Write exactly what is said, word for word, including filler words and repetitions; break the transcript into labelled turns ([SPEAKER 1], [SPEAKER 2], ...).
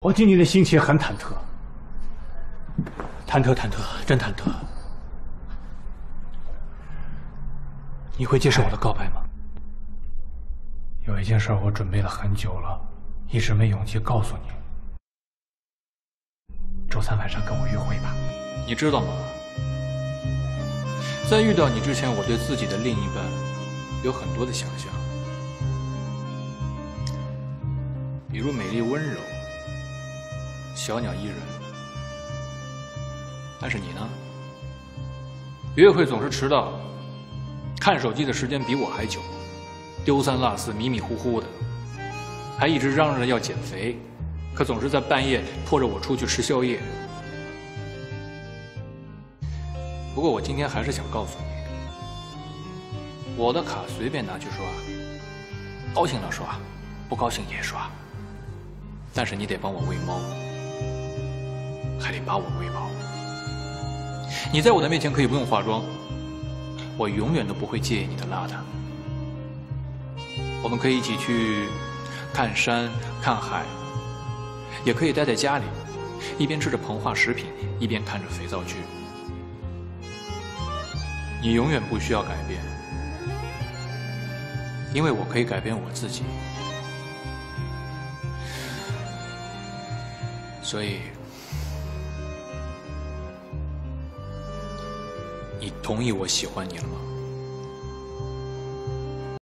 [SPEAKER 1] 我今天的心情很忐忑，忐忑忐忑，真忐忑。你会接受我的告白吗？有一件事我准备了很久了，一直没勇气告诉你。周三晚上跟我约会吧。
[SPEAKER 2] 你知道吗？在遇到你之前，我对自己的另一半有很多的想象，比如美丽温柔、小鸟依人。但是你呢？约会总是迟到，看手机的时间比我还久，丢三落四、迷迷糊糊的，还一直嚷嚷着要减肥，可总是在半夜拖着我出去吃宵夜。不过我今天还是想告诉你，我的卡随便拿去刷，高兴了刷，不高兴也刷。但是你得帮我喂猫，还得把我喂饱。你在我的面前可以不用化妆，我永远都不会介意你的邋遢。我们可以一起去看山看海，也可以待在家里，一边吃着膨化食品，一边看着肥皂剧。你永远不需要改变，因为我可以改变我自己。所以，你同意我喜欢你了吗？